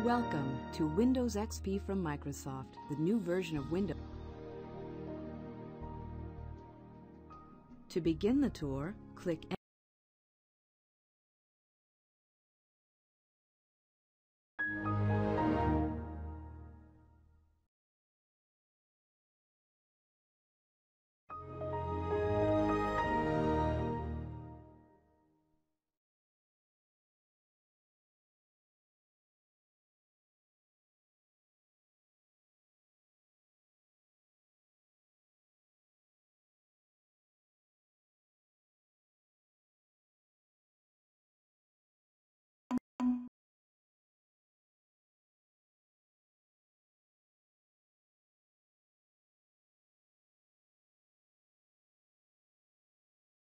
Welcome to Windows XP from Microsoft, the new version of Windows. To begin the tour, click